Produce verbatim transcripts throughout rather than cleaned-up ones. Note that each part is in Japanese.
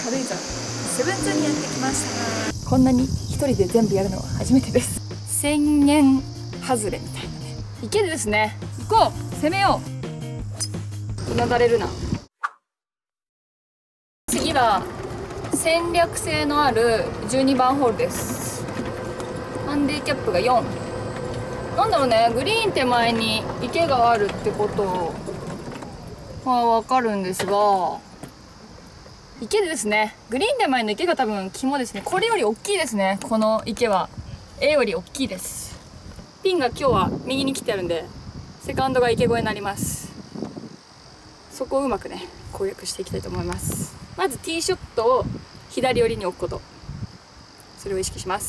軽井沢セブンズにやってきました。こんなに一人で全部やるのは初めてです。宣言外れみたいなね。池でですね、行こう、攻めよう。うなだれるな。次は戦略性のあるじゅうにばんホールです。ハンディキャップがよん。なんだろうね、グリーン手前に池があるってことはわかるんですが、池でですね、グリーン手前の池が多分肝ですね。これより大きいですね。この池は A より大きいです。ピンが今日は右に来てあるんで、セカンドが池越えになります。そこをうまくね攻略していきたいと思います。まずティーショットを左寄りに置くこと、それを意識します。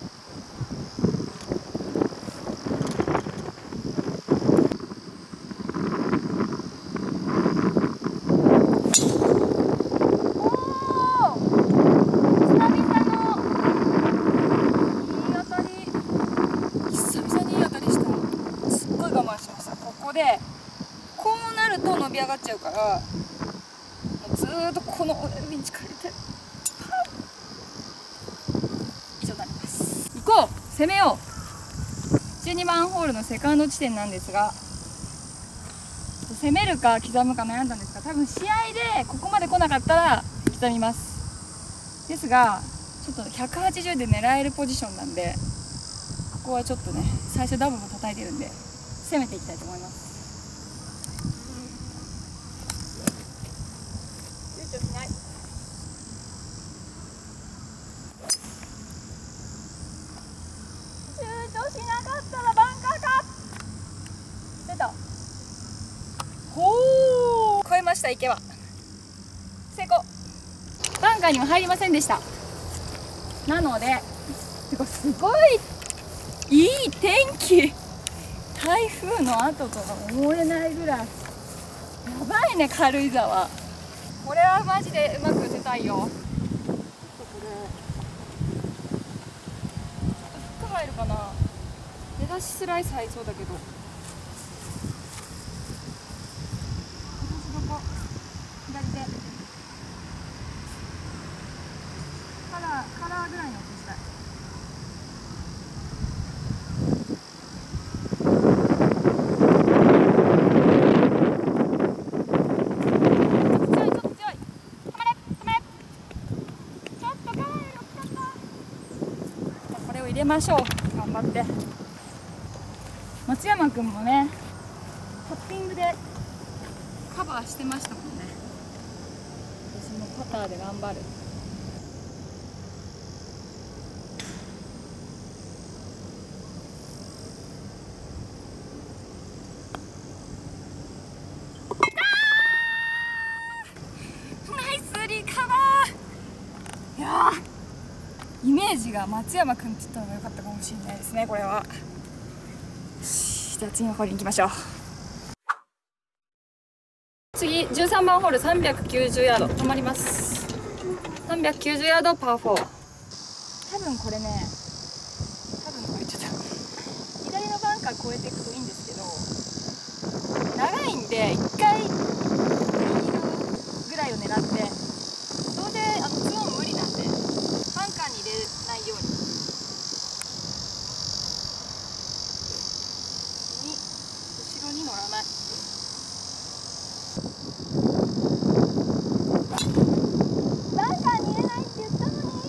こうなると伸び上がっちゃうから、もうずーっとこの上に近寄りたい。以上になります。行こう、攻めよう。じゅうにばんホールのセカンド地点なんですが、攻めるか刻むか悩んだんですが、多分試合でここまで来なかったら刻みます。ですがちょっとひゃくはちじゅうで狙えるポジションなんで、ここはちょっとね最初ダブルも叩いてるんで攻めていきたいと思います。躊躇しない。躊躇しなかったらバンカーか。出た。ほー、越えました。池は成功。バンカーには入りませんでした。なので、てかすごいいい天気。台風の後とは思えないぐらいやばいね、軽井沢。これはマジでうまく打てたいよ。これフック入るかな。出だしスライス入りそうだけど、左手カラーカラーぐらいの音したい。入れましょう。頑張って。松山君もねパッティングでカバーしてましたもんね。私もパターで頑張る。ナイスリカバー。いやー、イメージが松山君って言ったのが良かったかもしれないですね、これは。じゃあ次のホールに行きましょう。次じゅうさんばんホールさんびゃくきゅうじゅうヤード止まります。さんびゃくきゅうじゅうヤードパーフォー。多分これね、多分これちょっと左のバンカー越えていくといいんですけど、長いんで一回右のぐらいを狙って、どうせあのツーオン無理なんでバンカーに入れないようにに後ろに乗らない。バンカーに入れないって言ったのに。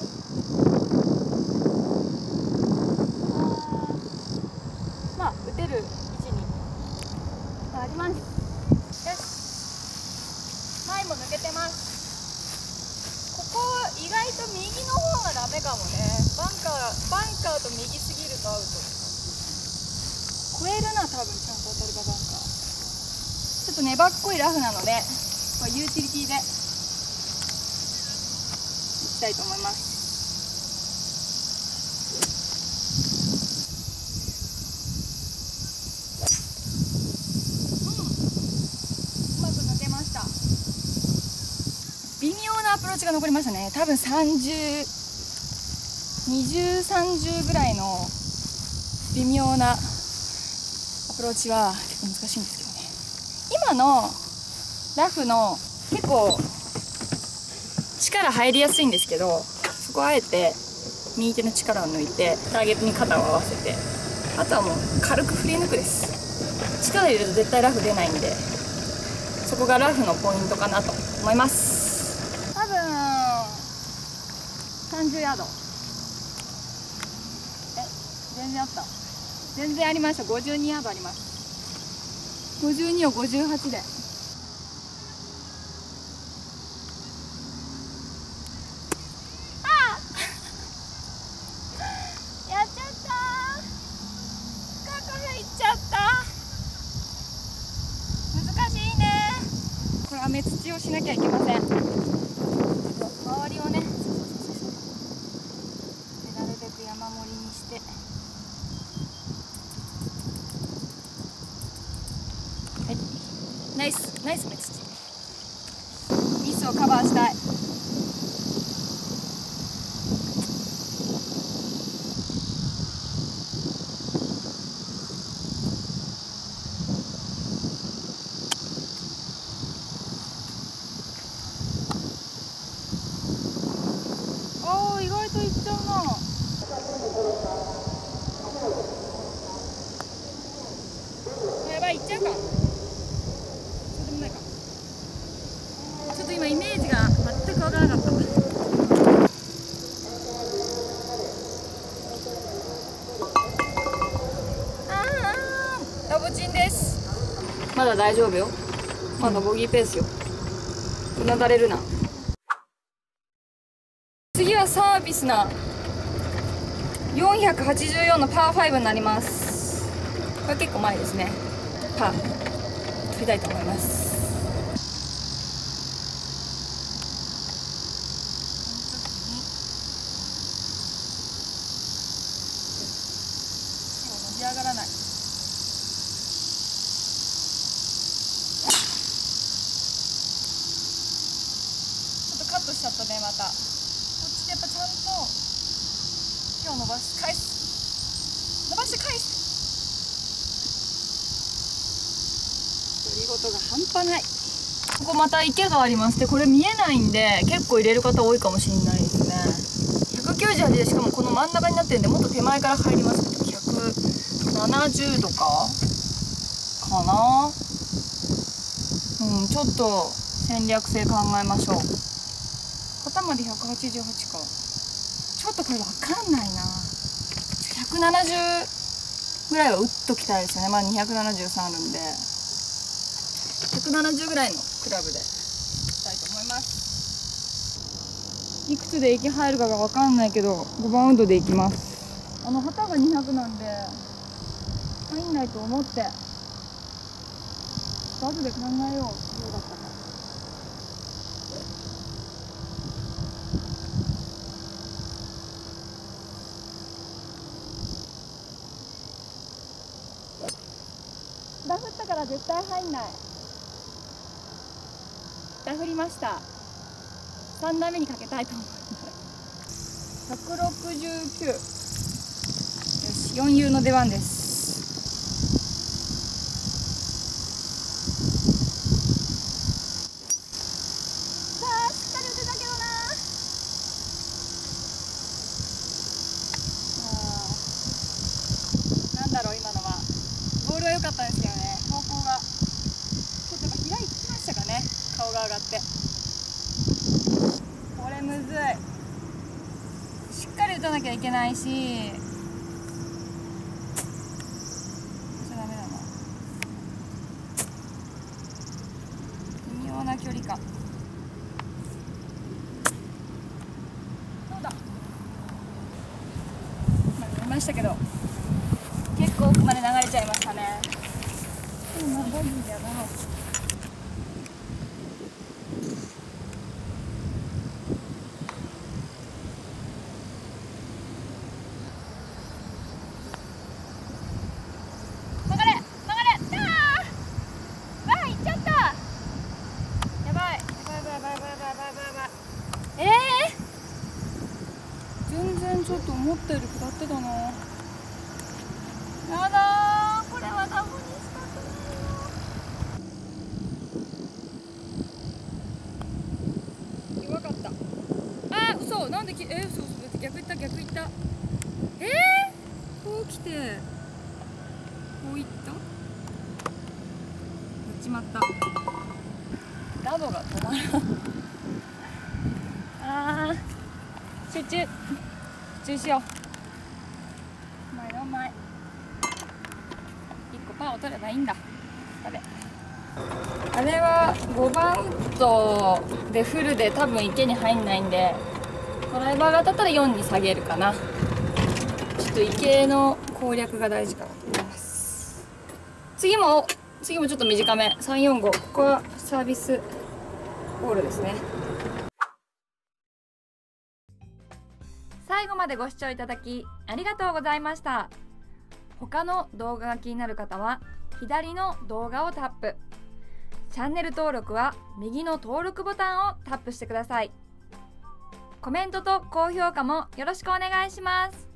あ、まあ打てる位置にあります。よし、前も抜けてます。ここ意外と右の方がダメかもね。バンカーバンカーと右すぎるとアウト。超えるな、多分ちゃんと当たるかバンカー。ちょっと粘っこいラフなので、これユーティリティでいきたいと思います。うん、うまく抜けました。微妙なアプローチが残りましたね。多分さんじゅう、にじゅう、さんじゅうぐらいの微妙なアプローチは結構難しいんですけどね。今のラフの結構力入りやすいんですけど、そこはあえて右手の力を抜いてターゲットに肩を合わせて、あとはもう軽く振り抜くです。力入れると絶対ラフ出ないんで、そこがラフのポイントかなと思います。多分さんじゅうヤード。え、全然あった。全然ありました。ごじゅうにヤードあります。ごじゅうにをごじゅうはちで。雨土をしなきゃいけません。周りをね、なるべく山盛りにして、はい、ナイスナイス芽土。ミスをカバーしたい。意外といっちゃうな。やばい、いっちゃうか。そうでもないか。ちょっと今イメージが全くわからなかった。ああ、ダボチンです。まだ大丈夫よ。まだボギーペースよ。うなだれるな。次はサービスなよんひゃくはちじゅうよんのパーファイブになります。これ結構前ですね。パー取りたいと思います。伸び上がらない。ちょっとカットしちゃったね。またやっぱちゃんと手を伸ばして返す、伸ばして返す。取りごとが半端ない。ここまた池があります。でこれ見えないんで結構入れる方多いかもしれないですね。ひゃくきゅうじゅうはちで、しかもこの真ん中になってるんでもっと手前から入ります。ひゃくななじゅうどかかな。うん、ちょっと戦略性考えましょう。肩までひゃくはちじゅうはちか。ちょっとこれわかんないな。ひゃくななじゅうぐらいは打っときたいですよね。まあにひゃくななじゅうさんあるんで、ひゃくななじゅうぐらいのクラブでいきたいと思います。いくつで息入るかがわかんないけどごばんウッドでいきます。あの旗がにひゃくなんで入んないと思って、後で考えよう。どうだったか。ダフったから絶対入んない。ダフりました。さんだんめにかけたいと思います。ひゃくろくじゅうきゅう。よし、よんユーの出番です。さあ、しっかり打てたけどな。あ、なんだろう今のは。ボールは良かったんですけどね、方向がちょっとやっぱ開いてきましたかね。顔が上がって、これむずい。しっかり打たなきゃいけないし、ちょっとダメだな。微妙な距離感。どうだ。まあ見ましたけど結構奥まで流れちゃいましたね。でもまあボギーだな。曲がれ曲がれ。あー、わあ、行っちゃった。やばいやばいやばいやばいやばいやばいやばい。ええー、全然ちょっと思ったより下ってたな。やだー、これはダボにしたくないよ。弱かった。 逆行った逆行った。えー、こう来てこう行った。やっちまった。ラボが止まらん。あー、集中集中しよう。お前のお前いっこパーを取ればいいんだ。あれあれはごばんウッドでフルで多分池に入んないんで、ドライバーが当たったらよんに下げるかな。ちょっと池の攻略が大事かなと思います。次も次もちょっと短めさんよんご、ここはサービスボールですね。最後までご視聴いただきありがとうございました。他の動画が気になる方は左の動画をタップ、チャンネル登録は右の登録ボタンをタップしてください。コメントと高評価もよろしくお願いします。